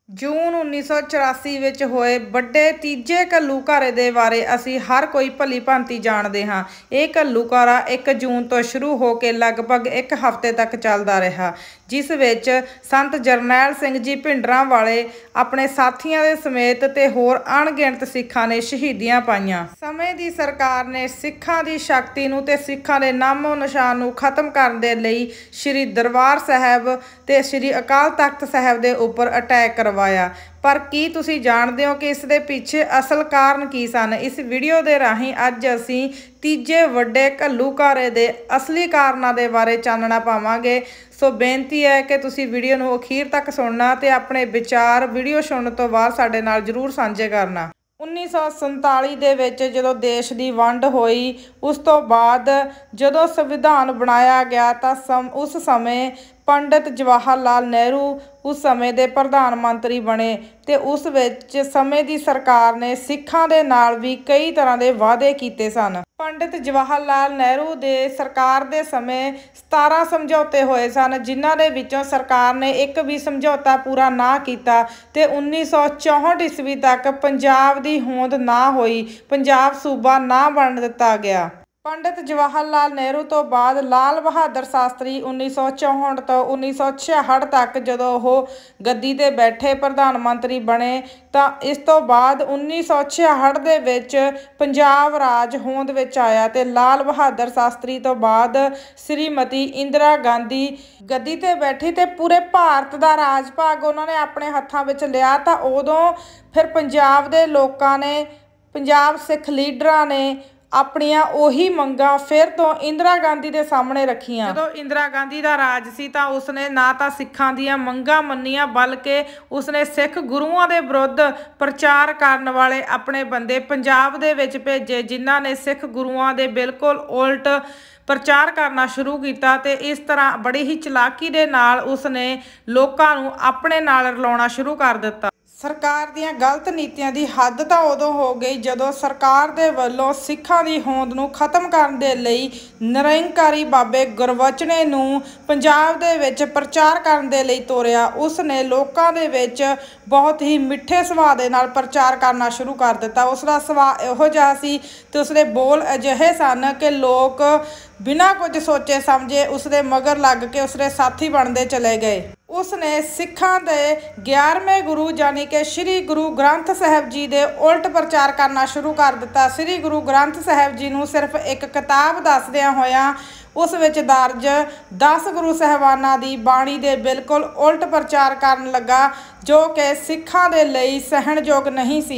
ਜੂਨ 1984 ਵਿੱਚ ਹੋਏ ਵੱਡੇ ਤੀਜੇ ਘੱਲੂਘਾਰੇ ਦੇ ਬਾਰੇ ਅਸੀਂ ਹਰ ਕੋਈ ਭਲੀ ਭਾਂਤੀ ਜਾਣਦੇ ਹਾਂ। ਇਹ ਘੱਲੂਘਾਰਾ 1 ਜੂਨ ਤੋਂ ਸ਼ੁਰੂ ਹੋ ਕੇ ਲਗਭਗ 1 ਹਫ਼ਤੇ ਤੱਕ ਚੱਲਦਾ ਰਿਹਾ, ਜਿਸ ਵਿੱਚ ਸੰਤ ਜਰਨੈਲ ਸਿੰਘ ਜੀ ਭਿੰਡਰਾਂਵਾਲੇ ਆਪਣੇ ਸਾਥੀਆਂ ਦੇ ਸਮੇਤ ਤੇ ਹੋਰ ਅਣਗਿਣਤ ਸਿੱਖਾਂ ਨੇ ਸ਼ਹੀਦੀਆਂ ਪਾਈਆਂ। ਸਮੇਂ ਦੀ ਸਰਕਾਰ ਨੇ ਸਿੱਖਾਂ ਦੀ ਸ਼ਕਤੀ ਨੂੰ ਤੇ ਸਿੱਖਾਂ ਦੇ ਨਾਮੋ ਨਿਸ਼ਾਨ ਨੂੰ ਖਤਮ ਕਰਨ ਦੇ ਲਈ ਸ਼੍ਰੀ ਦਰਬਾਰ ਸਾਹਿਬ ਤੇ ਸ਼੍ਰੀ ਅਕਾਲ ਤਖਤ ਸਾਹਿਬ ਦੇ ਉੱਪਰ ਅਟੈਕ ਕਰਵਾਇਆ। ਪਰ ਕੀ ਤੁਸੀਂ ਜਾਣਦੇ ਹੋ ਕਿ ਇਸ ਦੇ ਪਿੱਛੇ ਅਸਲ ਕਾਰਨ ਕੀ ਸਨ? ਇਸ ਵੀਡੀਓ ਦੇ ਰਾਹੀਂ ਅੱਜ ਅਸੀਂ ਤੀਜੇ ਵੱਡੇ ਘੱਲੂਘਾਰੇ ਦੇ ਅਸਲੀ ਕਾਰਨਾਂ ਦੇ ਬਾਰੇ ਚਾਨਣਾ ਪਾਵਾਂਗੇ। ਸੋ ਬੇਨਤੀ ਹੈ ਕਿ ਤੁਸੀਂ ਵੀਡੀਓ ਨੂੰ ਅਖੀਰ ਤੱਕ ਸੁਣਨਾ ਤੇ ਆਪਣੇ ਵਿਚਾਰ ਵੀਡੀਓ ਸੁਣਨ ਤੋਂ ਬਾਅਦ ਸਾਡੇ ਨਾਲ ਜ਼ਰੂਰ ਸਾਂਝੇ ਕਰਨਾ। 1947 ਦੇ ਵਿੱਚ ਜਦੋਂ ਦੇਸ਼ ਦੀ ਵੰਡ ਹੋਈ, ਉਸ ਤੋਂ ਬਾਅਦ ਜਦੋਂ ਸੰਵਿਧਾਨ ਬਣਾਇਆ ਗਿਆ ਤਾਂ ਉਸ ਸਮੇਂ ਪੰਡਿਤ ਜਵਾਹਰ ਲਾਲ ਨਹਿਰੂ ਉਸ ਸਮੇਂ ਦੇ ਪ੍ਰਧਾਨ ਮੰਤਰੀ ਬਣੇ ਤੇ ਉਸ ਵਿੱਚ ਸਮੇਂ ਦੀ ਸਰਕਾਰ ਨੇ ਸਿੱਖਾਂ ਦੇ ਨਾਲ ਵੀ ਕਈ ਤਰ੍ਹਾਂ ਦੇ ਵਾਅਦੇ ਕੀਤੇ ਸਨ। ਪੰਡਿਤ ਜਵਾਹਰ ਲਾਲ ਨਹਿਰੂ ਦੇ ਸਰਕਾਰ ਦੇ ਸਮੇਂ 17 ਸਮਝੌਤੇ ਹੋਏ ਸਨ, ਜਿਨ੍ਹਾਂ ਦੇ ਵਿੱਚੋਂ ਸਰਕਾਰ ਨੇ ਇੱਕ ਵੀ ਸਮਝੌਤਾ ਪੂਰਾ ਨਾ ਕੀਤਾ ਤੇ 1964 ਈਸਵੀ ਤੱਕ ਪੰਜਾਬ ਦੀ ਹੋਂਦ ਨਾ ਹੋਈ, ਪੰਜਾਬ ਸੂਬਾ ਨਾ ਬਣ ਦਿੱਤਾ ਗਿਆ। ਪੰਡਿਤ ਜਵਾਹਰ ਲਾਲ ਨਹਿਰੂ ਤੋਂ ਬਾਅਦ ਲਾਲ ਬਹਾਦਰ ਸ਼ਾਸਤਰੀ 1964 ਤੋਂ 1966 ਤੱਕ ਜਦੋਂ ਉਹ ਗੱਦੀ 'ਤੇ ਬੈਠੇ ਪ੍ਰਧਾਨ ਮੰਤਰੀ ਬਣੇ ਤਾਂ ਇਸ ਤੋਂ ਬਾਅਦ 1966 ਦੇ ਵਿੱਚ ਪੰਜਾਬ ਰਾਜ ਹੋਂਦ ਵਿੱਚ ਆਇਆ ਤੇ ਲਾਲ ਬਹਾਦਰ ਸ਼ਾਸਤਰੀ ਤੋਂ ਬਾਅਦ ਸ਼੍ਰੀਮਤੀ ਇੰਦਰਾ ਗਾਂਧੀ ਗੱਦੀ 'ਤੇ ਬੈਠੀ ਤੇ ਪੂਰੇ ਭਾਰਤ ਦਾ ਰਾਜ ਭਾਗ ਉਹਨਾਂ ਨੇ ਆਪਣੇ ਹੱਥਾਂ ਵਿੱਚ ਲਿਆ। ਤਾਂ ਉਦੋਂ ਫਿਰ ਪੰਜਾਬ ਦੇ ਲੋਕਾਂ ਨੇ, ਪੰਜਾਬ ਸਿੱਖ ਲੀਡਰਾਂ ਨੇ ਆਪਣੀਆਂ ਉਹੀ ਮੰਗਾਂ ਫਿਰ ਤੋਂ ਇੰਦਰਾ ਗਾਂਧੀ ਦੇ ਸਾਹਮਣੇ ਰੱਖੀਆਂ। ਜਦੋਂ ਇੰਦਰਾ ਗਾਂਧੀ ਦਾ ਰਾਜ ਸੀ ਤਾਂ ਉਸਨੇ ਨਾ ਤਾਂ ਸਿੱਖਾਂ ਦੀਆਂ ਮੰਗਾਂ ਮੰਨੀਆਂ, ਬਲਕਿ ਉਸਨੇ ਸਿੱਖ ਗੁਰੂਆਂ ਦੇ ਵਿਰੁੱਧ ਪ੍ਰਚਾਰ ਕਰਨ ਵਾਲੇ ਆਪਣੇ ਬੰਦੇ ਪੰਜਾਬ ਦੇ ਵਿੱਚ ਭੇਜੇ, ਜਿਨ੍ਹਾਂ ਨੇ ਸਿੱਖ ਗੁਰੂਆਂ ਦੇ ਬਿਲਕੁਲ ਉਲਟ ਪ੍ਰਚਾਰ ਕਰਨਾ ਸ਼ੁਰੂ ਕੀਤਾ ਤੇ ਇਸ ਤਰ੍ਹਾਂ ਬੜੀ ਹੀ ਚਲਾਕੀ ਦੇ ਨਾਲ ਉਸਨੇ ਲੋਕਾਂ ਨੂੰ ਆਪਣੇ ਨਾਲ ਰਲਾਉਣਾ ਸ਼ੁਰੂ ਕਰ ਦਿੱਤਾ। ਸਰਕਾਰ ਦੀਆਂ ਗਲਤ ਨੀਤੀਆਂ ਦੀ ਹੱਦ ਤਾਂ ਉਦੋਂ ਹੋ ਗਈ ਜਦੋਂ ਸਰਕਾਰ ਦੇ ਵੱਲੋਂ ਸਿੱਖਾਂ ਦੀ ਹੋਂਦ ਨੂੰ ਖਤਮ ਕਰਨ ਦੇ ਲਈ ਨਿਰੰਕਾਰੀ ਬਾਬੇ ਗੁਰਬਚਨੇ ਨੂੰ ਪੰਜਾਬ ਦੇ ਵਿੱਚ ਪ੍ਰਚਾਰ ਕਰਨ ਦੇ ਲਈ ਤੋਰਿਆ। ਉਸ ਨੇ ਲੋਕਾਂ ਦੇ ਵਿੱਚ ਬਹੁਤ ਹੀ ਮਿੱਠੇ ਸੁਭਾਅ ਦੇ ਨਾਲ ਪ੍ਰਚਾਰ ਕਰਨਾ ਸ਼ੁਰੂ ਕਰ ਦਿੱਤਾ। ਉਸ ਦਾ ਸੁਭਾਅ ਇਹੋ ਜਿਹਾ ਸੀ ਤੇ ਉਸਦੇ ਬੋਲ ਅਜਿਹੇ ਸਨ ਕਿ ਲੋਕ ਬਿਨਾਂ ਕੁਝ ਸੋਚੇ ਸਮਝੇ ਉਸਦੇ ਮਗਰ ਲੱਗ ਕੇ ਉਸਦੇ ਸਾਥੀ ਬਣਦੇ ਚਲੇ ਗਏ। ਉਸ ਨੇ ਸਿੱਖਾਂ ਦੇ 11ਵੇਂ ਗੁਰੂ ਯਾਨੀ ਕਿ ਸ਼੍ਰੀ ਗੁਰੂ ਗ੍ਰੰਥ ਸਾਹਿਬ ਜੀ ਦੇ ਉਲਟ ਪ੍ਰਚਾਰ ਕਰਨਾ ਸ਼ੁਰੂ ਕਰ ਦਿੱਤਾ। ਸ਼੍ਰੀ ਗੁਰੂ ਗ੍ਰੰਥ ਸਾਹਿਬ ਜੀ ਨੂੰ ਸਿਰਫ ਇੱਕ ਕਿਤਾਬ ਦੱਸਦਿਆਂ ਹੋਇਆਂ ਉਸ ਵਿੱਚ ਦਰਜ 10 ਗੁਰੂ ਸਾਹਿਬਾਨਾਂ ਦੀ ਬਾਣੀ ਦੇ ਬਿਲਕੁਲ ਉਲਟ ਪ੍ਰਚਾਰ ਕਰਨ ਲੱਗਾ, ਜੋ ਕਿ ਸਿੱਖਾਂ ਦੇ ਲਈ ਸਹਿਣਯੋਗ ਨਹੀਂ ਸੀ।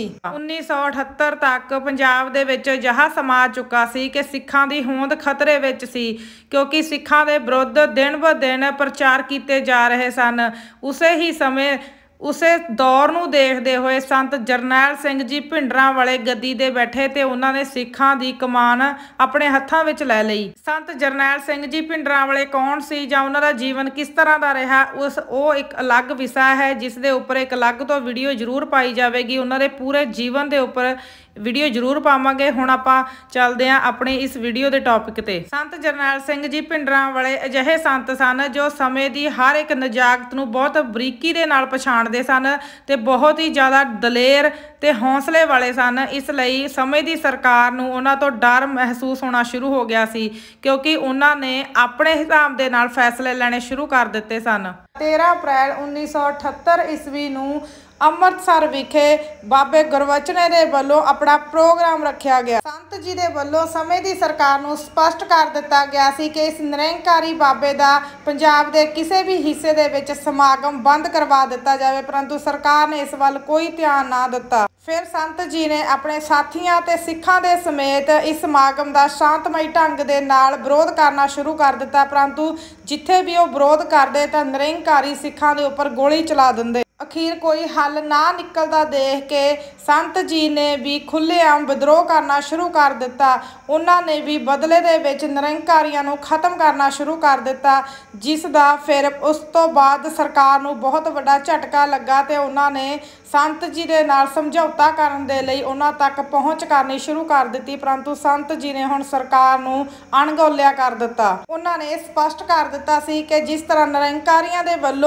1978 ਤੱਕ ਪੰਜਾਬ ਦੇ ਵਿੱਚ ਅਜਿਹਾ ਸਮਾਂ ਆ ਚੁੱਕਾ ਸੀ ਕਿ ਸਿੱਖਾਂ ਦੀ ਹੋਂਦ ਖਤਰੇ ਵਿੱਚ ਸੀ, ਕਿਉਂਕਿ ਸਿੱਖਾਂ ਦੇ ਵਿਰੁੱਧ ਦਿਨ ਬ ਦਿਨ ਪ੍ਰਚਾਰ ਕੀਤੇ ਜਾ ਰਹੇ ਸਨ। ਉਸੇ ਹੀ ਸਮੇਂ ਉਸੇ ਦੌਰ ਨੂੰ ਦੇਖਦੇ ਹੋਏ ਸੰਤ ਜਰਨੈਲ ਸਿੰਘ ਜੀ ਭਿੰਡਰਾਂਵਾਲੇ ਗੱਦੀ 'ਤੇ ਬੈਠੇ ਤੇ ਉਹਨਾਂ ਨੇ ਸਿੱਖਾਂ ਦੀ ਕਮਾਨ ਆਪਣੇ ਹੱਥਾਂ ਵਿੱਚ ਲੈ ਲਈ। ਸੰਤ ਜਰਨੈਲ ਸਿੰਘ ਜੀ ਭਿੰਡਰਾਂਵਾਲੇ ਕੌਣ ਸੀ ਜਾਂ ਉਹਨਾਂ ਦਾ ਜੀਵਨ ਕਿਸ ਤਰ੍ਹਾਂ ਦਾ ਰਿਹਾ, ਉਹ ਇੱਕ ਅਲੱਗ ਵਿਸ਼ਾ ਹੈ ਜਿਸ ਦੇ ਉੱਪਰ ਇੱਕ ਅਲੱਗ ਤੋਂ ਵੀਡੀਓ ਜ਼ਰੂਰ ਪਾਈ ਜਾਵੇਗੀ। ਉਹਨਾਂ ਦੇ ਪੂਰੇ ਜੀਵਨ ਦੇ ਉੱਪਰ ਵੀਡੀਓ ਜ਼ਰੂਰ ਪਾਵਾਂਗੇ। ਹੁਣ ਆਪਾਂ ਚੱਲਦੇ ਹਾਂ ਆਪਣੀ ਇਸ ਵੀਡੀਓ ਦੇ ਟੌਪਿਕ ਤੇ। ਸੰਤ ਜਰਨੈਲ ਸਿੰਘ ਜੀ ਭਿੰਡਰਾਂਵਾਲੇ ਅਜਿਹੇ ਸੰਤ ਸਨ ਜੋ ਸਮੇਂ ਦੀ ਹਰ ਇੱਕ ਨਜਾਕਤ ਨੂੰ ਬਹੁਤ ਬਰੀਕੀ ਦੇ ਨਾਲ ਪਛਾਣਦੇ ਸਨ ਤੇ ਬਹੁਤ ਹੀ ਜ਼ਿਆਦਾ ਦਲੇਰ ਤੇ ਹੌਸਲੇ ਵਾਲੇ ਸਨ। ਇਸ ਲਈ ਸਮੇਂ ਦੀ ਸਰਕਾਰ ਨੂੰ ਉਹਨਾਂ ਤੋਂ ਡਰ ਮਹਿਸੂਸ ਹੋਣਾ ਸ਼ੁਰੂ ਹੋ ਗਿਆ ਸੀ, ਕਿਉਂਕਿ ਉਹਨਾਂ ਨੇ ਆਪਣੇ ਹਿਸਾਬ ਦੇ ਨਾਲ ਫੈਸਲੇ ਲੈਣੇ ਸ਼ੁਰੂ ਕਰ ਦਿੱਤੇ ਸਨ। 13 ਅਪ੍ਰੈਲ 1978 ਈਸਵੀ ਨੂੰ ਅੰਮ੍ਰਿਤਸਰ ਵਿਖੇ ਬਾਬੇ ਗੁਰਬਚਨੇ ਦੇ ਵੱਲੋਂ ਆਪਣਾ ਪ੍ਰੋਗਰਾਮ ਰੱਖਿਆ ਗਿਆ। ਸੰਤ ਜੀ ਦੇ ਵੱਲੋਂ ਸਮੇਂ ਦੀ ਸਰਕਾਰ ਨੂੰ ਸਪਸ਼ਟ ਕਰ ਦਿੱਤਾ ਗਿਆ ਸੀ ਕਿ ਇਸ ਨਿਰੰਕਾਰੀ ਬਾਬੇ ਦਾ ਪੰਜਾਬ ਦੇ ਕਿਸੇ ਵੀ ਹਿੱਸੇ ਦੇ ਵਿੱਚ ਸਮਾਗਮ ਬੰਦ ਕਰਵਾ ਦਿੱਤਾ ਜਾਵੇ, ਪਰੰਤੂ ਸਰਕਾਰ ਨੇ ਇਸ ਵੱਲ ਕੋਈ ਧਿਆਨ ਨਾ ਦਿੱਤਾ। ਫਿਰ ਸੰਤ ਜੀ ਨੇ ਆਪਣੇ ਸਾਥੀਆਂ ਤੇ ਸਿੱਖਾਂ ਦੇ ਸਮੇਤ ਇਸ ਸਮਾਗਮ ਦਾ ਸ਼ਾਂਤਮਈ ਢੰਗ ਦੇ ਨਾਲ ਵਿਰੋਧ ਕਰਨਾ ਸ਼ੁਰੂ ਕਰ ਦਿੱਤਾ, ਪਰੰਤੂ ਜਿੱਥੇ ਵੀ ਉਹ ਵਿਰੋਧ ਕਰਦੇ ਤਾਂ ਨਿਰੰਕਾਰੀ ਸਿੱਖਾਂ ਦੇ ਉੱਪਰ ਗੋਲੀ ਚਲਾ ਦਿੰਦੇ। ਅਖੀਰ ਕੋਈ ਹੱਲ ਨਾ ਨਿਕਲਦਾ ਦੇਖ ਕੇ ਸੰਤ ਜੀ ਨੇ ਵੀ ਖੁੱਲ੍ਹੇਆਮ ਵਿਦਰੋਹ ਕਰਨਾ ਸ਼ੁਰੂ ਕਰ ਦਿੱਤਾ। ਉਹਨਾਂ ਨੇ ਵੀ ਬਦਲੇ ਦੇ ਵਿੱਚ ਨਿਰੰਕਾਰੀਆਂ ਨੂੰ ਖਤਮ ਕਰਨਾ ਸ਼ੁਰੂ ਕਰ ਦਿੱਤਾ, ਜਿਸ ਦਾ ਫਿਰ ਉਸ ਤੋਂ ਬਾਅਦ ਸਰਕਾਰ ਨੂੰ ਬਹੁਤ ਵੱਡਾ ਝਟਕਾ ਲੱਗਾ ਤੇ ਉਹਨਾਂ ਨੇ ਸੰਤ ਜੀ ਦੇ ਨਾਲ ਸਮਝੌਤਾ ਕਰਨ ਦੇ ਲਈ ਉਹਨਾਂ ਤੱਕ ਪਹੁੰਚ ਕਰਨੀ ਸ਼ੁਰੂ ਕਰ ਦਿੱਤੀ, ਪਰੰਤੂ ਸੰਤ ਜੀ ਨੇ ਹੁਣ ਸਰਕਾਰ ਨੂੰ ਅਣਗੌਲਿਆ ਕਰ ਦਿੱਤਾ। ਉਹਨਾਂ ਨੇ ਸਪਸ਼ਟ ਕਰ ਦਿੱਤਾ ਸੀ ਕਿ ਜਿਸ ਤਰ੍ਹਾਂ ਨਿਰੰਕਾਰੀਆਂ ਦੇ ਵੱਲੋਂ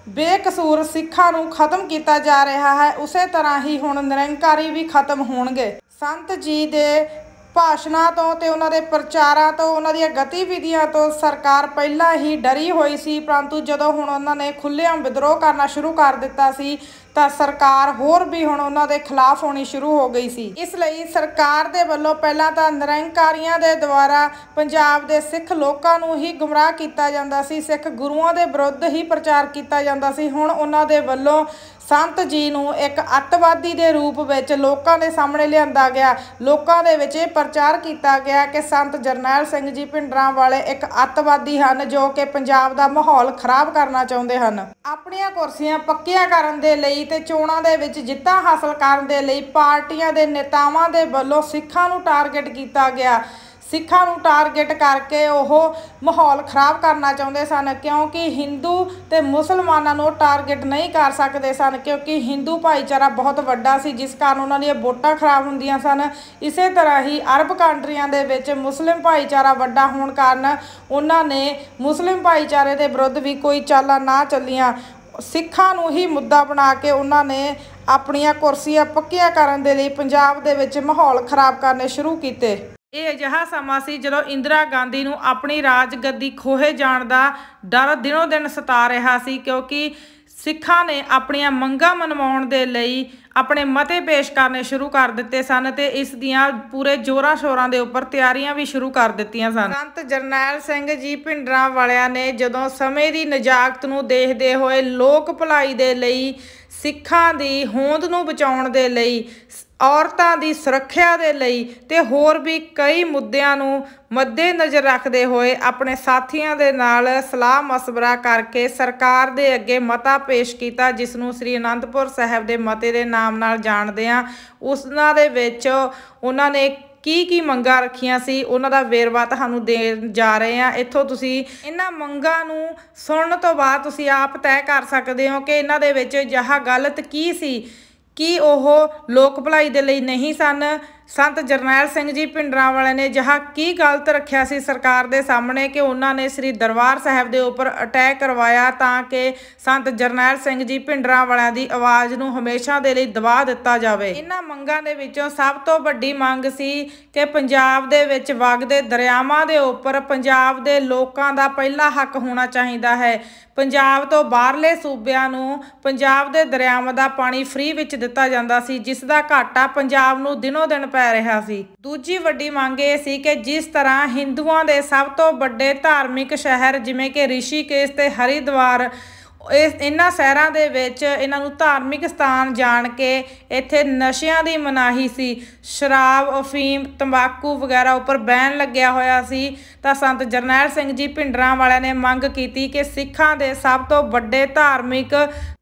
ਬੇਕਸੂਰ ਸਿੱਖਾਂ ਨੂੰ ਖਤਮ ਕੀਤਾ ਜਾ ਰਿਹਾ ਹੈ, ਉਸੇ ਤਰ੍ਹਾਂ ਹੀ ਹੁਣ ਨਿਰੰਕਾਰੀ ਵੀ ਖਤਮ ਹੋਣਗੇ। ਸੰਤ ਜੀ ਦੇ ਭਾਸ਼ਣਾਂ ਤੋਂ ਤੇ ਉਹਨਾਂ ਦੇ ਪ੍ਰਚਾਰਾਂ ਤੋਂ, ਉਹਨਾਂ ਦੀਆਂ ਗਤੀਵਿਧੀਆਂ ਤੋਂ ਸਰਕਾਰ ਪਹਿਲਾਂ ਹੀ ਡਰੀ ਹੋਈ ਸੀ, ਪਰੰਤੂ ਜਦੋਂ ਹੁਣ ਉਹਨਾਂ ਨੇ ਖੁੱਲ੍ਹੇਆਮ ਵਿਦਰੋਹ ਕਰਨਾ ਸ਼ੁਰੂ ਕਰ ਦਿੱਤਾ ਸੀ ਤਾਂ ਸਰਕਾਰ ਹੋਰ ਵੀ ਹੁਣ ਉਹਨਾਂ ਦੇ ਖਿਲਾਫ ਹੋਣੀ ਸ਼ੁਰੂ ਹੋ ਗਈ ਸੀ। ਇਸ ਲਈ ਸਰਕਾਰ ਦੇ ਵੱਲੋਂ ਪਹਿਲਾਂ ਤਾਂ ਨਿਰੰਕਾਰੀਆਂ ਦੇ ਦੁਆਰਾ ਪੰਜਾਬ ਦੇ ਸਿੱਖ ਲੋਕਾਂ ਨੂੰ ਹੀ ਗੁੰਮਰਾਹ ਕੀਤਾ ਜਾਂਦਾ ਸੀ, ਸਿੱਖ ਗੁਰੂਆਂ ਦੇ ਵਿਰੁੱਧ ਹੀ ਪ੍ਰਚਾਰ ਕੀਤਾ ਜਾਂਦਾ ਸੀ। ਹੁਣ ਉਹਨਾਂ ਦੇ ਵੱਲੋਂ ਸੰਤ ਜੀ ਨੂੰ ਇੱਕ ਅੱਤਵਾਦੀ ਦੇ ਰੂਪ ਵਿੱਚ ਲੋਕਾਂ ਦੇ ਸਾਹਮਣੇ ਲਿਆਂਦਾ ਗਿਆ। ਲੋਕਾਂ ਦੇ ਵਿੱਚ ਇਹ ਪ੍ਰਚਾਰ ਕੀਤਾ ਗਿਆ ਕਿ ਸੰਤ ਜਰਨੈਲ ਸਿੰਘ ਜੀ ਭਿੰਡਰਾਂਵਾਲੇ ਇੱਕ ਅੱਤਵਾਦੀ ਹਨ ਜੋ ਕਿ ਪੰਜਾਬ ਦਾ ਮਾਹੌਲ ਖਰਾਬ ਕਰਨਾ ਚਾਹੁੰਦੇ ਹਨ। ਆਪਣੀਆਂ ਕੁਰਸੀਆਂ ਪੱਕੀਆਂ ਕਰਨ ਦੇ ਲਈ ਤੇ ਚੋਣਾਂ ਦੇ ਵਿੱਚ ਜਿੱਤਾਂ ਹਾਸਲ ਕਰਨ ਦੇ ਲਈ ਪਾਰਟੀਆਂ ਦੇ ਨੇਤਾਵਾਂ ਦੇ ਵੱਲੋਂ ਸਿੱਖਾਂ ਨੂੰ ਟਾਰਗੇਟ ਕੀਤਾ ਗਿਆ। ਸਿੱਖਾਂ ਨੂੰ ਟਾਰਗੇਟ ਕਰਕੇ ਉਹ ਮਾਹੌਲ ਖਰਾਬ ਕਰਨਾ ਚਾਹੁੰਦੇ ਸਨ, ਕਿਉਂਕਿ ਹਿੰਦੂ ਤੇ ਮੁਸਲਮਾਨਾਂ ਨੂੰ ਟਾਰਗੇਟ ਨਹੀਂ ਕਰ ਸਕਦੇ ਸਨ, ਕਿਉਂਕਿ ਹਿੰਦੂ ਭਾਈਚਾਰਾ ਬਹੁਤ ਵੱਡਾ ਸੀ, ਜਿਸ ਕਾਰਨ ਉਹਨਾਂ ਦੀਆਂ ਵੋਟਾਂ ਖਰਾਬ ਹੁੰਦੀਆਂ ਸਨ। ਇਸੇ ਤਰ੍ਹਾਂ ਹੀ ਅਰਬ ਕੰਟਰੀਆਂ ਦੇ ਵਿੱਚ ਮੁਸਲਿਮ ਭਾਈਚਾਰਾ ਵੱਡਾ ਹੋਣ ਕਾਰਨ ਉਹਨਾਂ ਨੇ ਮੁਸਲਿਮ ਭਾਈਚਾਰੇ ਦੇ ਵਿਰੁੱਧ ਵੀ ਕੋਈ ਚਾਲਾਂ ਨਾ ਚੱਲੀਆਂ। ਸਿੱਖਾਂ ਨੂੰ ਹੀ ਮੁੱਦਾ ਬਣਾ ਕੇ ਉਹਨਾਂ ਨੇ ਆਪਣੀਆਂ ਕੁਰਸੀਆਂ ਪੱਕੀਆਂ ਕਰਨ ਦੇ ਲਈ ਪੰਜਾਬ ਦੇ ਵਿੱਚ ਮਾਹੌਲ ਖਰਾਬ ਕਰਨੇ ਸ਼ੁਰੂ ਕੀਤੇ। ਇਹ ਅਜਿਹਾ ਸਮਾਂ ਸੀ ਜਦੋਂ ਇੰਦਰਾ ਗਾਂਧੀ ਨੂੰ ਆਪਣੀ ਰਾਜਗੱਦੀ ਖੋਹੇ ਜਾਣ ਦਾ ਡਰ ਦਿਨੋਂ ਦਿਨ ਸਤਾ ਰਿਹਾ ਸੀ, ਕਿਉਂਕਿ ਸਿੱਖਾਂ ਨੇ ਆਪਣੀਆਂ ਮੰਗਾਂ ਮਨਵਾਉਣ ਦੇ ਲਈ ਆਪਣੇ ਮਤੇ ਪੇਸ਼ ਕਰਨੇ ਸ਼ੁਰੂ ਕਰ ਦਿੱਤੇ ਸਨ ਤੇ ਇਸ ਦੀਆਂ ਪੂਰੇ ਜ਼ੋਰਾਂ ਸ਼ੋਰਾਂ ਦੇ ਉੱਪਰ ਤਿਆਰੀਆਂ ਵੀ ਸ਼ੁਰੂ ਕਰ ਦਿੱਤੀਆਂ ਸਨ। ਸੰਤ ਜਰਨੈਲ ਸਿੰਘ ਜੀ ਭਿੰਡਰਾਂਵਾਲਿਆਂ ਨੇ ਜਦੋਂ ਸਮੇਂ ਦੀ ਨਜਾਕਤ ਨੂੰ ਦੇਖਦੇ ਹੋਏ ਲੋਕ ਭਲਾਈ ਦੇ ਲਈ, ਸਿੱਖਾਂ ਦੀ ਹੋਂਦ ਨੂੰ ਬਚਾਉਣ ਦੇ ਲਈ, ਔਰਤਾਂ ਦੀ ਸੁਰੱਖਿਆ ਦੇ ਲਈ ਤੇ ਹੋਰ ਵੀ ਕਈ ਮੁੱਦਿਆਂ ਨੂੰ ਮੱਦੇਨਜ਼ਰ ਰੱਖਦੇ ਹੋਏ ਆਪਣੇ ਸਾਥੀਆਂ ਦੇ ਨਾਲ ਸਲਾਹ ਮਸ਼ਵਰਾ ਕਰਕੇ ਸਰਕਾਰ ਦੇ ਅੱਗੇ ਮਤਾ ਪੇਸ਼ ਕੀਤਾ, ਜਿਸ ਨੂੰ ਸ੍ਰੀ ਅਨੰਦਪੁਰ ਸਾਹਿਬ ਦੇ ਮਤੇ ਦੇ ਨਾਮ ਨਾਲ ਜਾਣਦੇ ਹਾਂ। ਉਸਨਾਂ ਦੇ ਵਿੱਚ ਉਹਨਾਂ ਨੇ ਕੀ ਮੰਗਾਂ ਰੱਖੀਆਂ ਸੀ ਉਹਨਾਂ ਦਾ ਵੇਰਵਾ ਤੁਹਾਨੂੰ ਦੇਣ ਜਾ ਰਹੇ ਹਾਂ। ਇੱਥੋਂ ਤੁਸੀਂ ਇਹਨਾਂ ਮੰਗਾਂ ਨੂੰ ਸੁਣਨ ਤੋਂ ਬਾਅਦ ਤੁਸੀਂ ਆਪ ਤੈਅ ਕਰ ਸਕਦੇ ਹੋ ਕਿ ਇਹਨਾਂ ਦੇ ਵਿੱਚ ਅਜਿਹਾ ਗਲਤ ਕੀ ਸੀ ਕਿ ਉਹ ਲੋਕ ਭਲਾਈ ਦੇ ਲਈ ਨਹੀਂ ਸਨ। ਸੰਤ ਜਰਨੈਲ ਸਿੰਘ ਜੀ ਭਿੰਡਰਾਂਵਾਲੇ ਨੇ ਅਜਿਹਾ ਕੀ ਗਲਤ ਰੱਖਿਆ ਸੀ ਸਰਕਾਰ ਦੇ ਸਾਹਮਣੇ ਕਿ ਉਹਨਾਂ ਨੇ ਸ੍ਰੀ ਦਰਬਾਰ ਸਾਹਿਬ ਦੇ ਉੱਪਰ ਅਟੈਕ ਕਰਵਾਇਆ ਤਾਂ ਕਿ ਸੰਤ ਜਰਨੈਲ ਸਿੰਘ ਜੀ ਭਿੰਡਰਾਂਵਾਲਿਆਂ ਦੀ ਆਵਾਜ਼ ਨੂੰ ਹਮੇਸ਼ਾ ਦੇ ਲਈ ਦਬਾ ਦਿੱਤਾ ਜਾਵੇ। ਇਹਨਾਂ ਮੰਗਾਂ ਦੇ ਵਿੱਚੋਂ ਸਭ ਤੋਂ ਵੱਡੀ ਮੰਗ ਸੀ ਕਿ ਪੰਜਾਬ ਦੇ ਵਿੱਚ ਵਗਦੇ ਦਰਿਆਵਾਂ ਦੇ ਉੱਪਰ ਪੰਜਾਬ ਦੇ ਲੋਕਾਂ ਦਾ ਪਹਿਲਾ ਹੱਕ ਹੋਣਾ ਚਾਹੀਦਾ ਹੈ। ਪੰਜਾਬ ਤੋਂ ਬਾਹਰਲੇ ਸੂਬਿਆਂ ਨੂੰ ਪੰਜਾਬ ਦੇ ਦਰਿਆਵਾਂ ਦਾ ਪਾਣੀ ਫ੍ਰੀ ਵਿੱਚ ਦਿੱਤਾ ਜਾਂਦਾ ਸੀ, ਜਿਸ ਦਾ ਘਾਟਾ ਪੰਜਾਬ ਨੂੰ ਦਿਨੋਂ ਦਿਨ ਪੈ ਰਿਹਾ ਸੀ। ਦੂਜੀ ਵੱਡੀ ਮੰਗ ਇਹ ਸੀ ਕਿ ਜਿਸ ਤਰ੍ਹਾਂ ਹਿੰਦੂਆਂ ਦੇ ਸਭ ਤੋਂ ਵੱਡੇ ਧਾਰਮਿਕ ਸ਼ਹਿਰ ਜਿਵੇਂ ਕਿ ਰਿਸ਼ੀਕੇਸ਼ ਤੇ ਹਰਿਦੁਆਰ, ਇਹਨਾਂ ਸ਼ਹਿਰਾਂ ਦੇ ਵਿੱਚ ਇਹਨਾਂ ਨੂੰ ਧਾਰਮਿਕ ਸਥਾਨ ਜਾਣ ਕੇ ਇੱਥੇ ਨਸ਼ਿਆਂ ਦੀ ਮਨਾਹੀ ਸੀ, ਸ਼ਰਾਬ, ਅਫੀਮ, ਤੰਬਾਕੂ ਵਗੈਰਾ ਉੱਪਰ ਬੈਨ ਲੱਗਿਆ ਹੋਇਆ ਸੀ, ਤਾਂ ਸੰਤ ਜਰਨੈਲ ਸਿੰਘ ਜੀ ਭਿੰਡਰਾਂਵਾਲਿਆਂ ਨੇ ਮੰਗ ਕੀਤੀ ਕਿ ਸਿੱਖਾਂ ਦੇ ਸਭ ਤੋਂ ਵੱਡੇ ਧਾਰਮਿਕ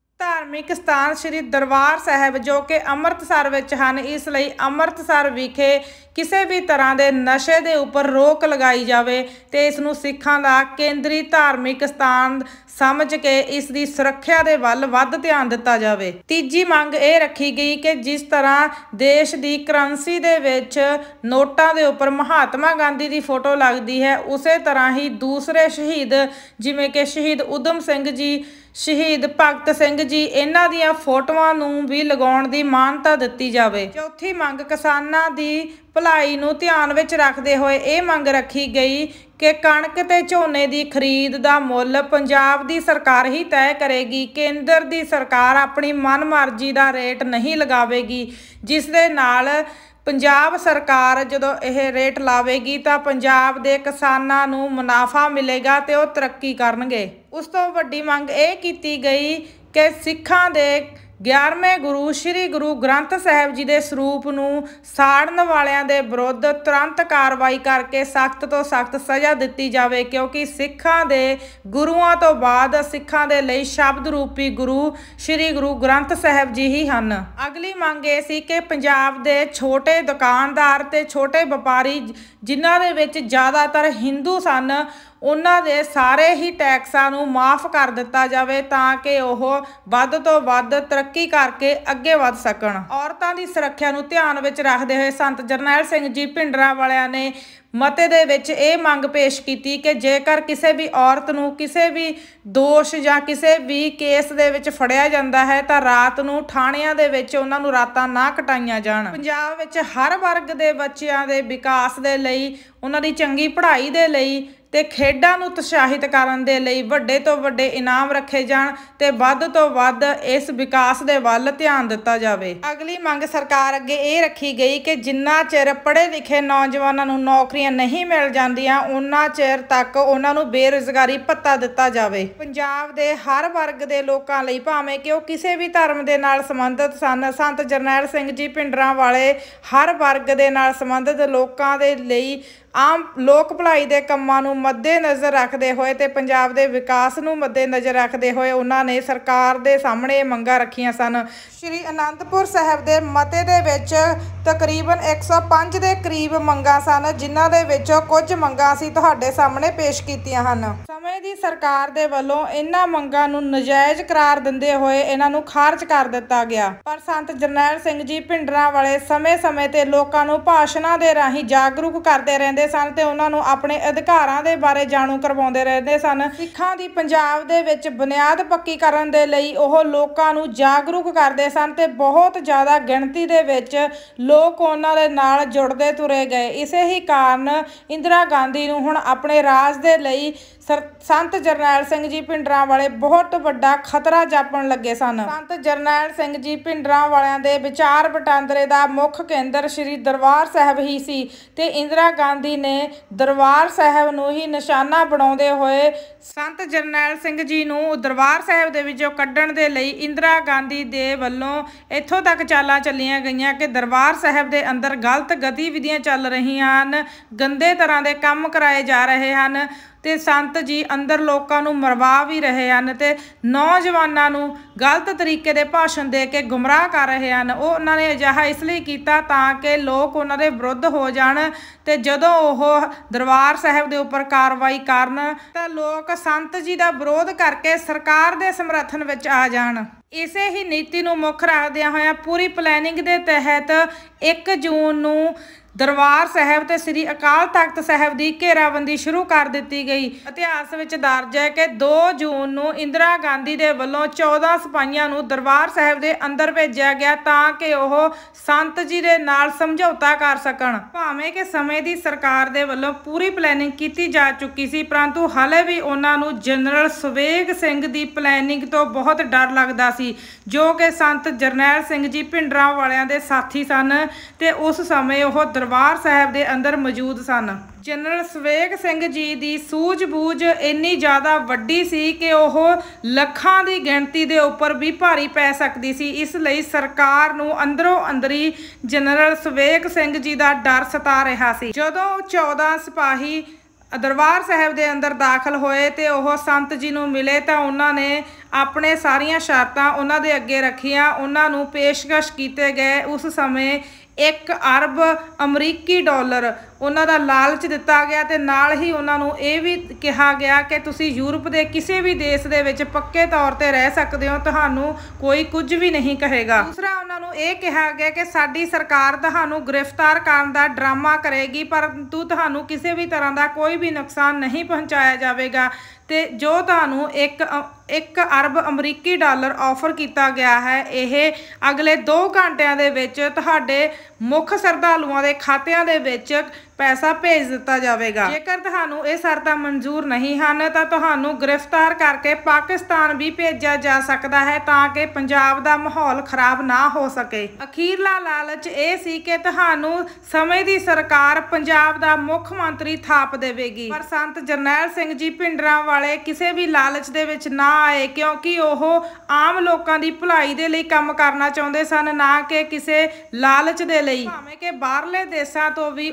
ਸਥਾਨ ਸ੍ਰੀ ਦਰਬਾਰ ਸਾਹਿਬ ਜੋ ਕਿ ਅੰਮ੍ਰਿਤਸਰ ਵਿੱਚ ਹਨ, ਇਸ ਲਈ ਅੰਮ੍ਰਿਤਸਰ ਵਿਖੇ ਕਿਸੇ ਵੀ ਤਰ੍ਹਾਂ ਦੇ ਨਸ਼ੇ ਦੇ ਉੱਪਰ ਰੋਕ ਲਗਾਈ ਜਾਵੇ ਤੇ ਇਸ ਨੂੰ ਸਿੱਖਾਂ ਦਾ ਕੇਂਦਰੀ ਧਾਰਮਿਕ ਸਥਾਨ ਸਮਝ ਕੇ ਇਸ ਦੀ ਸੁਰੱਖਿਆ ਦੇ ਵੱਲ ਵੱਧ ਧਿਆਨ ਦਿੱਤਾ ਜਾਵੇ। ਤੀਜੀ ਮੰਗ ਇਹ ਰੱਖੀ ਗਈ ਕਿ ਜਿਸ ਤਰ੍ਹਾਂ ਦੇਸ਼ ਦੀ ਕਰੰਸੀ ਦੇ ਵਿੱਚ ਨੋਟਾਂ ਦੇ ਉੱਪਰ ਮਹਾਤਮਾ ਗਾਂਧੀ ਦੀ ਫੋਟੋ ਲੱਗਦੀ ਹੈ, ਉਸੇ ਤਰ੍ਹਾਂ ਹੀ ਦੂਸਰੇ ਸ਼ਹੀਦ ਜਿਵੇਂ ਕਿ ਸ਼ਹੀਦ ਊਧਮ ਸਿੰਘ ਜੀ, ਸ਼ਹੀਦ ਭਗਤ ਸਿੰਘ ਜੀ, ਇਹਨਾਂ ਦੀਆਂ ਫੋਟੋਆਂ ਨੂੰ ਵੀ ਲਗਾਉਣ ਦੀ ਮਾਨਤਾ ਦਿੱਤੀ ਜਾਵੇ। ਚੌਥੀ ਮੰਗ ਕਿਸਾਨਾਂ ਦੀ ਭਲਾਈ ਨੂੰ ਧਿਆਨ ਵਿੱਚ ਰੱਖਦੇ ਹੋਏ ਇਹ ਮੰਗ ਰੱਖੀ ਗਈ ਕਿ ਕਣਕ ਤੇ ਝੋਨੇ ਦੀ ਖਰੀਦ ਦਾ ਮੁੱਲ ਪੰਜਾਬ ਦੀ ਸਰਕਾਰ ਹੀ ਤੈਅ ਕਰੇਗੀ। ਕੇਂਦਰ ਦੀ ਸਰਕਾਰ ਆਪਣੀ ਮਨਮਰਜ਼ੀ ਦਾ ਰੇਟ ਨਹੀਂ ਲਗਾਵੇਗੀ, ਜਿਸ ਦੇ ਨਾਲ ਪੰਜਾਬ ਸਰਕਾਰ ਜਦੋਂ ਇਹ ਰੇਟ ਲਾਵੇਗੀ ਤਾਂ ਪੰਜਾਬ ਦੇ ਕਿਸਾਨਾਂ ਨੂੰ ਮੁਨਾਫਾ ਮਿਲੇਗਾ ਤੇ ਉਹ ਤਰੱਕੀ ਕਰਨਗੇ। ਉਸ ਤੋਂ ਵੱਡੀ ਮੰਗ ਇਹ ਕੀਤੀ ਗਈ ਕਿ ਸਿੱਖਾਂ ਦੇ 11ਵੇਂ ਗੁਰੂ ਸ਼੍ਰੀ ਗੁਰੂ ਗ੍ਰੰਥ ਸਾਹਿਬ ਜੀ ਦੇ ਸਰੂਪ ਨੂੰ ਸਾੜਨ ਵਾਲਿਆਂ ਦੇ ਵਿਰੁੱਧ ਤੁਰੰਤ ਕਾਰਵਾਈ ਕਰਕੇ ਸਖਤ ਤੋਂ ਸਖਤ ਸਜ਼ਾ ਦਿੱਤੀ ਜਾਵੇ, ਕਿਉਂਕਿ ਸਿੱਖਾਂ ਦੇ ਗੁਰੂਆਂ ਤੋਂ ਬਾਅਦ ਸਿੱਖਾਂ ਦੇ ਲਈ ਸ਼ਬਦ ਰੂਪੀ ਗੁਰੂ ਸ਼੍ਰੀ ਗੁਰੂ ਗ੍ਰੰਥ ਸਾਹਿਬ ਜੀ ਹੀ ਹਨ। ਅਗਲੀ ਮੰਗ ਇਹ ਸੀ ਕਿ ਪੰਜਾਬ ਦੇ ਛੋਟੇ ਦੁਕਾਨਦਾਰ ਤੇ ਛੋਟੇ ਵਪਾਰੀ ਜਿਨ੍ਹਾਂ ਦੇ ਵਿੱਚ ਜ਼ਿਆਦਾਤਰ ਹਿੰਦੂ ਸਨ, ਉਹਨਾਂ ਦੇ ਸਾਰੇ ਹੀ ਟੈਕਸਾਂ ਨੂੰ ਮਾਫ ਕਰ ਦਿੱਤਾ ਜਾਵੇ ਤਾਂ ਕਿ ਉਹ ਵੱਧ ਤੋਂ ਵੱਧ ਤਰੱਕੀ ਕਰਕੇ ਅੱਗੇ ਵੱਧ ਸਕਣ। ਔਰਤਾਂ ਦੀ ਸੁਰੱਖਿਆ ਨੂੰ ਧਿਆਨ ਵਿੱਚ ਰੱਖਦੇ ਹੋਏ ਸੰਤ ਜਰਨੈਲ ਸਿੰਘ ਜੀ ਭਿੰਡਰਾਂਵਾਲਿਆਂ ਨੇ ਮਤੇ ਦੇ ਵਿੱਚ ਇਹ ਮੰਗ ਪੇਸ਼ ਕੀਤੀ ਕਿ ਜੇਕਰ ਕਿਸੇ ਵੀ ਔਰਤ ਨੂੰ ਕਿਸੇ ਵੀ ਦੋਸ਼ ਜਾਂ ਕਿਸੇ ਵੀ ਕੇਸ ਦੇ ਵਿੱਚ ਫੜਿਆ ਜਾਂਦਾ ਹੈ ਤਾਂ ਰਾਤ ਨੂੰ ਥਾਣਿਆਂ ਦੇ ਵਿੱਚ ਉਹਨਾਂ ਨੂੰ ਰਾਤਾਂ ਨਾ ਕਟਾਈਆਂ ਜਾਣ। ਪੰਜਾਬ ਵਿੱਚ ਹਰ ਵਰਗ ਦੇ ਬੱਚਿਆਂ ਦੇ ਵਿਕਾਸ ਦੇ ਲਈ, ਉਹਨਾਂ ਦੀ ਚੰਗੀ ਪੜ੍ਹਾਈ ਦੇ ਲਈ ਤੇ ਖੇਡਾਂ ਨੂੰ ਉਤਸ਼ਾਹਿਤ ਕਰਨ ਦੇ ਲਈ ਵੱਡੇ ਤੋਂ ਵੱਡੇ ਇਨਾਮ ਰੱਖੇ ਜਾਣ ਤੇ ਵੱਧ ਤੋਂ ਵੱਧ ਇਸ ਵਿਕਾਸ ਦੇ ਵੱਲ ਧਿਆਨ ਦਿੱਤਾ ਜਾਵੇ। ਅਗਲੀ ਮੰਗ ਸਰਕਾਰ ਅੱਗੇ ਇਹ ਰੱਖੀ ਗਈ ਕਿ ਜਿੰਨਾ ਚਿਰ ਪੜ੍ਹੇ ਲਿਖੇ ਨੌਜਵਾਨਾਂ ਨੂੰ ਨੌਕਰੀਆਂ ਨਹੀਂ ਮਿਲ ਜਾਂਦੀਆਂ ਉਹਨਾਂ ਚਿਰ ਤੱਕ ਉਹਨਾਂ ਨੂੰ ਬੇਰੁਜ਼ਗਾਰੀ ਭੱਤਾ ਦਿੱਤਾ ਜਾਵੇ। ਪੰਜਾਬ ਦੇ ਹਰ ਵਰਗ ਦੇ ਲੋਕਾਂ ਲਈ, ਭਾਵੇਂ ਕਿ ਉਹ ਕਿਸੇ ਵੀ ਧਰਮ ਦੇ ਨਾਲ ਸੰਬੰਧਿਤ ਸਨ, ਸੰਤ ਜਰਨੈਲ ਸਿੰਘ ਜੀ ਭਿੰਡਰਾਂਵਾਲੇ ਹਰ ਵਰਗ ਦੇ ਨਾਲ ਸੰਬੰਧਿਤ ਲੋਕਾਂ ਦੇ ਲਈ ਆਮ ਲੋਕ ਭਲਾਈ ਦੇ ਕੰਮਾਂ ਨੂੰ ਮੱਦੇਨਜ਼ਰ ਰੱਖਦੇ ਹੋਏ ਤੇ ਪੰਜਾਬ ਦੇ ਵਿਕਾਸ ਨੂੰ ਮੱਦੇਨਜ਼ਰ ਰੱਖਦੇ ਹੋਏ ਉਹਨਾਂ ਨੇ ਸਰਕਾਰ ਦੇ ਸਾਹਮਣੇ ਇਹ ਮੰਗਾਂ ਰੱਖੀਆਂ ਸਨ। ਸ਼੍ਰੀ ਅਨੰਦਪੁਰ ਸਾਹਿਬ ਦੇ ਮਤੇ ਦੇ ਵਿੱਚ ਤਕਰੀਬਨ 105 ਦੇ ਕਰੀਬ ਮੰਗਾਂ ਸਨ, ਜਿਨ੍ਹਾਂ ਦੇ ਵਿੱਚੋਂ ਕੁਝ ਮੰਗਾਂ ਅਸੀਂ ਤੁਹਾਡੇ ਸਾਹਮਣੇ ਪੇਸ਼ ਕੀਤੀਆਂ ਹਨ। ਸਮੇਂ ਦੀ ਸਰਕਾਰ ਦੇ ਵੱਲੋਂ ਇਹਨਾਂ ਮੰਗਾਂ ਨੂੰ ਨਜਾਇਜ਼ ਕਰਾਰ ਦਿੰਦੇ ਹੋਏ ਇਹਨਾਂ ਨੂੰ ਖਾਰਜ ਕਰ ਦਿੱਤਾ ਗਿਆ, ਪਰ ਸੰਤ ਜਰਨੈਲ ਸਿੰਘ ਜੀ ਭਿੰਡਰਾਂਵਾਲੇ ਸਮੇਂ-ਸਮੇਂ ਤੇ ਲੋਕਾਂ ਨੂੰ ਭਾਸ਼ਣਾਂ ਦੇ ਰਾਹੀਂ ਜਾਗਰੂਕ ਕਰਦੇ ਰਹਿੰਦੇ ਸਨ ਤੇ ਉਹਨਾਂ ਨੂੰ ਆਪਣੇ ਅਧਿਕਾਰਾਂ ਦੇ ਬਾਰੇ ਜਾਣੂ ਕਰਵਾਉਂਦੇ ਰਹਿੰਦੇ ਸਨ। ਸਿੱਖਾਂ ਦੀ ਪੰਜਾਬ ਦੇ ਵਿੱਚ ਬੁਨਿਆਦ ਪੱਕੀ ਕਰਨ ਦੇ ਲਈ ਉਹ ਲੋਕਾਂ ਨੂੰ ਜਾਗਰੂਕ ਕਰਦੇ ਸਨ ਤੇ ਬਹੁਤ ਜ਼ਿਆਦਾ ਗਿਣਤੀ ਦੇ ਵਿੱਚ ਲੋਕ ਉਹਨਾਂ ਦੇ ਨਾਲ ਜੁੜਦੇ ਤੁਰੇ ਗਏ। ਇਸੇ ਹੀ ਕਾਰਨ ਇੰਦਰਾ ਗਾਂਧੀ ਨੂੰ ਹੁਣ ਆਪਣੇ ਰਾਜ ਦੇ ਲਈ ਸੰਤ ਜਰਨੈਲ ਸਿੰਘ ਜੀ ਭਿੰਡਰਾਂਵਾਲੇ ਬਹੁਤ ਵੱਡਾ ਖਤਰਾ ਜਾਪਣ ਲੱਗੇ ਸਨ। ਸੰਤ ਜਰਨੈਲ ਸਿੰਘ ਜੀ ਭਿੰਡਰਾਂਵਾਲਿਆਂ ਦੇ ਵਿਚਾਰ ਵਟਾਂਦਰੇ ਦਾ ਮੁੱਖ ਕੇਂਦਰ ਸ਼੍ਰੀ ਦਰਬਾਰ ਸਾਹਿਬ ਹੀ ਸੀ ਤੇ ਇੰਦਰਾ ਗਾਂਧੀ ਨੇ ਦਰਬਾਰ ਸਾਹਿਬ ਨੂੰ ਹੀ ਨਿਸ਼ਾਨਾ ਬਣਾਉਂਦੇ ਹੋਏ ਸੰਤ ਜਰਨੈਲ ਸਿੰਘ ਜੀ ਨੂੰ ਦਰਬਾਰ ਸਾਹਿਬ ਦੇ ਵਿੱਚੋਂ ਕੱਢਣ ਦੇ ਲਈ ਇੰਦਰਾ ਗਾਂਧੀ ਦੇ ਵੱਲੋਂ ਇੱਥੋਂ ਤੱਕ ਚਾਲਾਂ ਚੱਲੀਆਂ ਗਈਆਂ ਕਿ ਦਰਬਾਰ ਸਾਹਿਬ ਦੇ ਅੰਦਰ ਗਲਤ ਗਤੀਵਿਧੀਆਂ ਚੱਲ ਰਹੀਆਂ ਹਨ, ਗੰਦੇ ਤਰ੍ਹਾਂ ਦੇ ਕੰਮ ਕਰਾਏ ਜਾ ਰਹੇ ਹਨ ਤੇ ਸੰਤ ਜੀ ਅੰਦਰ ਲੋਕਾਂ ਨੂੰ ਮਰਵਾ ਵੀ ਰਹੇ ਹਨ ਤੇ ਨੌਜਵਾਨਾਂ ਨੂੰ ਗਲਤ ਤਰੀਕੇ ਦੇ ਭਾਸ਼ਣ ਦੇ ਕੇ ਗੁੰਮਰਾਹ ਕਰ ਰਹੇ ਹਨ। ਉਹਨਾਂ ਨੇ ਅਜਿਹਾ ਇਸ ਲਈ ਕੀਤਾ ਤਾਂ ਕਿ ਲੋਕ ਉਹਨਾਂ ਦੇ ਵਿਰੁੱਧ ਹੋ ਜਾਣ ਤੇ ਜਦੋਂ ਉਹ ਦਰਬਾਰ ਸਾਹਿਬ ਦੇ ਉੱਪਰ ਕਾਰਵਾਈ ਕਰਨ ਤਾਂ ਲੋਕ ਸੰਤ ਜੀ ਦਾ ਵਿਰੋਧ ਕਰਕੇ ਸਰਕਾਰ ਦੇ ਸਮਰਥਨ ਵਿੱਚ ਆ ਜਾਣ। ਇਸੇ ਹੀ ਨੀਤੀ ਨੂੰ ਮੁੱਖ ਰੱਖਦਿਆਂ ਹੋਇਆਂ ਪੂਰੀ ਪਲੈਨਿੰਗ ਦੇ ਤਹਿਤ 1 ਜੂਨ ਨੂੰ ਦਰਬਾਰ ਸਾਹਿਬ ਤੇ ਸ੍ਰੀ ਅਕਾਲ ਤਖਤ ਸਾਹਿਬ ਦੀ ਘੇਰਾਬੰਦੀ ਸ਼ੁਰੂ ਕਰ ਦਿੱਤੀ ਗਈ। ਇਤਿਹਾਸ ਵਿੱਚ ਦਰਜ ਹੈ ਕਿ 2 ਜੂਨ ਨੂੰ ਇੰਦਰਾ ਗਾਂਧੀ ਦੇ ਵੱਲੋਂ 14 ਸਿਪਾਹੀਆਂ ਨੂੰ ਦਰਬਾਰ ਸਾਹਿਬ ਦੇ ਅੰਦਰ ਭੇਜਿਆ ਗਿਆ ਤਾਂ ਕਿ ਉਹ ਸੰਤ ਜੀ ਦੇ ਨਾਲ ਸਮਝੌਤਾ ਕਰ ਸਕਣ। ਭਾਵੇਂ ਕਿ ਸਮੇਂ ਦੀ ਸਰਕਾਰ ਦੇ ਵੱਲੋਂ ਪੂਰੀ ਪਲੈਨਿੰਗ ਕੀਤੀ ਜਾ ਚੁੱਕੀ ਸੀ, ਪਰੰਤੂ ਹਾਲੇ ਵੀ ਉਹਨਾਂ ਨੂੰ ਜਨਰਲ ਸੁਵੇਗ ਸਿੰਘ ਦੀ ਪਲੈਨਿੰਗ ਤੋਂ ਬਹੁਤ ਡਰ ਲੱਗਦਾ ਸੀ, ਜੋ ਕਿ ਸੰਤ ਜਰਨੈਲ ਸਿੰਘ ਜੀ ਭਿੰਡਰਾਂਵਾਲਿਆਂ ਦੇ ਸਾਥੀ ਸਨ ਤੇ ਉਸ ਸਮੇਂ ਉਹ ਦਰਬਾਰ ਸਾਹਿਬ ਦੇ ਅੰਦਰ ਮੌਜੂਦ ਸਨ। ਜਨਰਲ ਸੁਵੇਗ ਸਿੰਘ ਜੀ ਦੀ ਸੂਝ-ਬੂਝ ਇੰਨੀ ਜ਼ਿਆਦਾ ਵੱਡੀ ਸੀ ਕਿ ਉਹ ਲੱਖਾਂ ਦੀ ਗਿਣਤੀ ਦੇ ਉੱਪਰ ਵੀ ਭਾਰੀ ਪੈ ਸਕਦੀ ਸੀ। ਇਸ ਲਈ ਸਰਕਾਰ ਨੂੰ ਅੰਦਰੋਂ ਅੰਦਰੀ ਜਨਰਲ ਸੁਵੇਗ ਸਿੰਘ ਜੀ ਦਾ ਡਰ ਸਤਾ ਰਿਹਾ ਸੀ। ਜਦੋਂ 14 ਸਿਪਾਹੀ ਦਰਬਾਰ ਸਾਹਿਬ ਦੇ ਅੰਦਰ ਦਾਖਲ ਹੋਏ ਤੇ ਉਹ ਸੰਤ ਜੀ ਨੂੰ ਮਿਲੇ ਤਾਂ ਉਹਨਾਂ ਨੇ ਆਪਣੇ ਸਾਰੀਆਂ ਸ਼ਰਤਾਂ ਉਹਨਾਂ ਦੇ ਅੱਗੇ ਰੱਖੀਆਂ। ਉਹਨਾਂ ਨੂੰ ਪੇਸ਼ਕਸ਼ ਕੀਤੇ ਗਏ ਉਸ ਸਮੇਂ 1 ਅਰਬ ਅਮਰੀਕੀ ਡਾਲਰ ਉਹਨਾਂ ਦਾ ਲਾਲਚ ਦਿੱਤਾ ਗਿਆ ਤੇ ਨਾਲ ਹੀ ਉਹਨਾਂ ਨੂੰ ਇਹ ਵੀ ਕਿਹਾ ਗਿਆ ਕਿ ਤੁਸੀਂ ਯੂਰਪ ਦੇ ਕਿਸੇ ਵੀ ਦੇਸ਼ ਦੇ ਵਿੱਚ ਪੱਕੇ ਤੌਰ ਤੇ ਰਹਿ ਸਕਦੇ ਹੋ, ਤੁਹਾਨੂੰ ਕੋਈ ਕੁਝ ਵੀ ਨਹੀਂ ਕਹੇਗਾ। ਦੂਸਰਾ ਉਹਨਾਂ ਨੂੰ ਇਹ ਕਿਹਾ ਗਿਆ ਕਿ ਸਾਡੀ ਸਰਕਾਰ ਤੁਹਾਨੂੰ ਗ੍ਰਿਫਤਾਰ ਕਰਨ ਦਾ ਡਰਾਮਾ ਕਰੇਗੀ, ਪਰੰਤੂ ਤੁਹਾਨੂੰ ਕਿਸੇ ਵੀ ਤਰ੍ਹਾਂ ਦਾ ਕੋਈ ਵੀ ਨੁਕਸਾਨ ਨਹੀਂ ਪਹੁੰਚਾਇਆ ਜਾਵੇਗਾ ਤੇ ਜੋ ਤੁਹਾਨੂੰ 1 ਅਰਬ ਅਮਰੀਕੀ ਡਾਲਰ ਆਫਰ ਕੀਤਾ ਗਿਆ ਹੈ, ਇਹ ਅਗਲੇ 2 ਘੰਟਿਆਂ ਦੇ ਵਿੱਚ ਤੁਹਾਡੇ ਮੁੱਖ ਸ਼ਰਧਾਲੂਆਂ ਦੇ ਖਾਤਿਆਂ ਦੇ ਵਿੱਚ ਪੈਸਾ ਭੇਜ ਦਿੱਤਾ ਜਾਵੇਗਾ। ਜੇਕਰ ਤੁਹਾਨੂੰ ਇਹ ਸ਼ਰਤਾਂ ਮਨਜ਼ੂਰ ਨਹੀਂ ਹਨ ਤਾਂ ਤੁਹਾਨੂੰ ਗ੍ਰਿਫਤਾਰ ਕਰਕੇ ਪਾਕਿਸਤਾਨ ਵੀ ਭੇਜਿਆ ਜਾ ਸਕਦਾ ਹੈ ਤਾਂ ਕਿ ਪੰਜਾਬ ਦਾ ਮਾਹੌਲ ਖਰਾਬ ਨਾ ਹੋ ਸਕੇ। ਅਖੀਰਲਾ ਲਾਲਚ ਇਹ ਸੀ ਕਿ ਤੁਹਾਨੂੰ ਸਮੇਂ ਦੀ ਸਰਕਾਰ ਪੰਜਾਬ ਦਾ ਮੁੱਖ ਮੰਤਰੀ ਥਾਪ ਦੇਵੇਗੀ, ਪਰ ਸੰਤ ਜਰਨੈਲ ਸਿੰਘ ਜੀ ਭਿੰਡਰਾਂਵਾਲੇ ਕਿਸੇ ਵੀ ਲਾਲਚ ਦੇ ਵਿੱਚ ਨਾ ਆਏ ਕਿਉਂਕਿ ਉਹ ਆਮ ਲੋਕਾਂ ਦੀ ਭਲਾਈ ਦੇ ਲਈ ਕੰਮ ਕਰਨਾ ਚਾਹੁੰਦੇ ਸਨ, ਨਾ ਕਿ ਕਿਸੇ ਲਾਲਚ ਦੇ ਲਈ। ਭਾਵੇਂ ਕਿ ਬਾਹਰਲੇ ਦੇਸ਼ਾਂ ਤੋਂ ਵੀ ਉਹਨਾਂ ਦੀ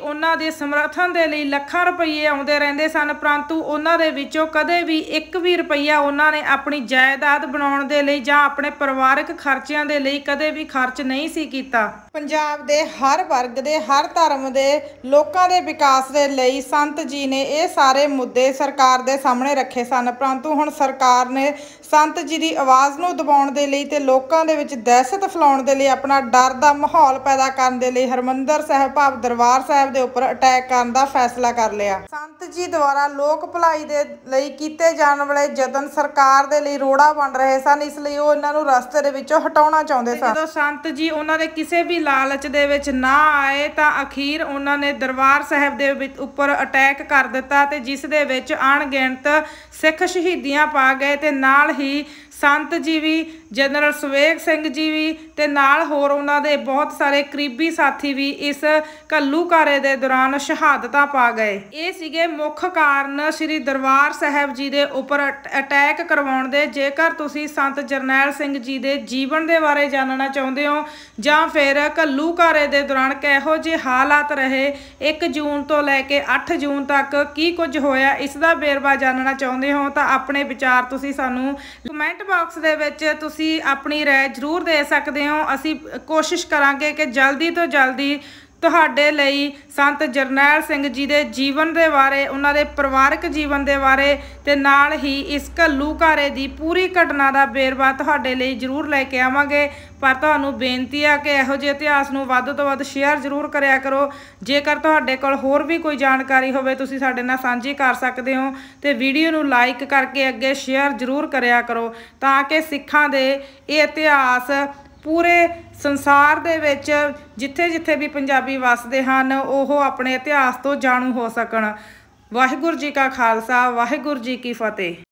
ਦੇ ਸਮਰਥਨ ਦੇ ਲਈ ਲੱਖਾਂ ਰੁਪਏ ਆਉਂਦੇ ਰਹਿੰਦੇ ਸਨ, ਪਰੰਤੂ ਉਹਨਾਂ ਦੇ ਵਿੱਚੋਂ ਕਦੇ ਵੀ 1 ਵੀ ਰੁਪਈਆ ਉਹਨਾਂ ਨੇ ਆਪਣੀ ਜਾਇਦਾਦ ਬਣਾਉਣ ਦੇ ਲਈ ਜਾਂ ਆਪਣੇ ਪਰਿਵਾਰਕ ਖਰਚਿਆਂ ਦੇ ਲਈ ਕਦੇ ਵੀ ਖਰਚ ਨਹੀਂ ਸੀ ਕੀਤਾ। ਪੰਜਾਬ ਦੇ ਹਰ ਵਰਗ ਦੇ, ਹਰ ਧਰਮ ਦੇ ਲੋਕਾਂ ਦੇ ਵਿਕਾਸ ਦੇ ਲਈ ਸੰਤ ਜੀ ਨੇ ਇਹ ਸਾਰੇ ਮੁੱਦੇ ਸਰਕਾਰ ਦੇ ਸਾਹਮਣੇ ਰੱਖੇ ਸਨ, ਪਰੰਤੂ ਹੁਣ ਸਰਕਾਰ ਨੇ ਸੰਤ ਜੀ ਦੀ ਆਵਾਜ਼ ਨੂੰ ਦਬਾਉਣ ਦੇ ਲਈ ਤੇ ਲੋਕਾਂ ਦੇ ਵਿੱਚ ਦਹਿਸ਼ਤ ਫੈਲਾਉਣ ਦੇ ਲਈ, ਆਪਣਾ ਡਰ ਦਾ ਮਾਹੌਲ ਪੈਦਾ ਕਰਨ ਦੇ ਲਈ ਹਰਿਮੰਦਰ ਸਾਹਿਬ ਭਾਵ ਦਰਬਾਰ ਸਾਹਿਬ ਦੇ ਉੱਪਰ ਅਟੈਕ ਕਰਨ ਦਾ ਫੈਸਲਾ ਕਰ ਲਿਆ। ਸੰਤ ਜੀ ਦੁਆਰਾ ਲੋਕ ਭਲਾਈ ਦੇ ਲਈ ਕੀਤੇ ਜਾਣ ਵਾਲੇ ਯਤਨ ਸਰਕਾਰ ਦੇ ਲਈ ਰੋੜਾ ਬਣ ਰਹੇ ਸਨ, ਇਸ ਲਈ ਉਹ ਇਹਨਾਂ ਨੂੰ ਰਸਤੇ ਦੇ ਵਿੱਚੋਂ ਹਟਾਉਣਾ ਚਾਹੁੰਦੇ ਸਨ। ਜਦੋਂ ਸੰਤ ਜੀ ਉਹਨਾਂ ਦੇ ਕਿਸੇ ਵੀ ਲਾਲਚ ਦੇ ਵਿੱਚ ਨਾ ਆਏ ਤਾਂ ਅਖੀਰ ਉਹਨਾਂ ਨੇ ਦਰਬਾਰ ਸਾਹਿਬ ਦੇ ਉੱਪਰ ਅਟੈਕ ਕਰ ਦਿੱਤਾ ਤੇ ਜਿਸ ਦੇ ਵਿੱਚ ਅਣਗਿਣਤ ਸਿੱਖ ਸ਼ਹੀਦੀਆਂ ਪਾ ਗਏ ਤੇ ਨਾਲ ਹੀ ਸੰਤ ਜੀ ਵੀ, ਜਨਰਲ ਸਵੇਗ ਸਿੰਘ ਜੀ ਵੀ ਤੇ ਨਾਲ ਹੋਰ ਉਹਨਾਂ ਦੇ ਬਹੁਤ ਸਾਰੇ ਕਰੀਬੀ ਸਾਥੀ ਵੀ ਇਸ ਘੱਲੂਘਾਰੇ ਦੇ ਦੌਰਾਨ ਸ਼ਹਾਦਤਾਂ ਪਾ ਗਏ। ਇਹ ਸੀਗੇ ਮੁੱਖ ਕਾਰਨ ਸ੍ਰੀ ਦਰਬਾਰ ਸਾਹਿਬ ਜੀ ਦੇ ਉੱਪਰ ਅਟੈਕ ਕਰਵਾਉਣ ਦੇ। ਜੇਕਰ ਤੁਸੀਂ ਸੰਤ ਜਰਨੈਲ ਸਿੰਘ ਜੀ ਦੇ ਜੀਵਨ ਦੇ ਬਾਰੇ ਜਾਣਨਾ ਚਾਹੁੰਦੇ ਹੋ ਜਾਂ ਫਿਰ ਘੱਲੂਘਾਰੇ ਦੇ ਦੌਰਾਨ ਕਿਹੋ ਜਿਹੇ ਹਾਲਾਤ ਰਹੇ, 1 ਜੂਨ ਤੋਂ ਲੈ ਕੇ 8 ਜੂਨ ਤੱਕ ਕੀ ਕੁਝ ਹੋਇਆ, ਇਸ ਦਾ ਵੇਰਵਾ ਜਾਣਨਾ ਚਾਹੁੰਦੇ ਹੋ ਤਾਂ ਆਪਣੇ ਵਿਚਾਰ ਤੁਸੀਂ ਸਾਨੂੰ ਕਮੈਂਟ ਬਾਕਸ ਦੇ ਵਿੱਚ ਤੁਸੀਂ ਆਪਣੀ ਰਾਏ ਜ਼ਰੂਰ ਦੇ ਸਕਦੇ ਹੋ। ਅਸੀਂ ਕੋਸ਼ਿਸ਼ ਕਰਾਂਗੇ ਕਿ ਜਲਦੀ ਤੋਂ ਜਲਦੀ ਤੁਹਾਡੇ ਲਈ ਸੰਤ ਜਰਨੈਲ ਸਿੰਘ ਜੀ ਦੇ ਜੀਵਨ ਦੇ ਬਾਰੇ, ਉਹਨਾਂ ਦੇ ਪਰਿਵਾਰਕ ਜੀਵਨ ਦੇ ਬਾਰੇ ਤੇ ਨਾਲ ਹੀ ਇਸ ਘੱਲੂਘਾਰੇ ਦੀ ਪੂਰੀ ਘਟਨਾ ਦਾ ਵੇਰਵਾ ਤੁਹਾਡੇ ਲਈ ਜ਼ਰੂਰ ਲੈ ਕੇ ਆਵਾਂਗੇ। ਪਰ ਤੁਹਾਨੂੰ ਬੇਨਤੀ ਆ ਕਿ ਇਹੋ ਜਿਹੇ ਇਤਿਹਾਸ ਨੂੰ ਵੱਧ ਤੋਂ ਵੱਧ ਸ਼ੇਅਰ ਜ਼ਰੂਰ ਕਰਿਆ ਕਰੋ। ਜੇਕਰ ਤੁਹਾਡੇ ਕੋਲ ਹੋਰ ਵੀ ਕੋਈ ਜਾਣਕਾਰੀ ਹੋਵੇ ਤੁਸੀਂ ਸਾਡੇ ਨਾਲ ਸਾਂਝੀ ਕਰ ਸਕਦੇ ਹੋ ਤੇ ਵੀਡੀਓ ਨੂੰ ਲਾਈਕ ਕਰਕੇ ਅੱਗੇ ਸ਼ੇਅਰ ਜ਼ਰੂਰ ਕਰਿਆ ਕਰੋ ਤਾਂ ਕਿ ਸਿੱਖਾਂ ਦੇ ਇਹ ਇਤਿਹਾਸ ਪੂਰੇ ਸੰਸਾਰ ਦੇ ਵਿੱਚ ਜਿੱਥੇ-ਜਿੱਥੇ ਵੀ ਪੰਜਾਬੀ ਵੱਸਦੇ ਹਨ ਉਹ ਆਪਣੇ ਇਤਿਹਾਸ ਤੋਂ ਜਾਣੂ ਹੋ ਸਕਣ। ਵਾਹਿਗੁਰੂ ਜੀ ਕਾ ਖਾਲਸਾ, ਵਾਹਿਗੁਰੂ ਜੀ ਕੀ ਫਤਿਹ।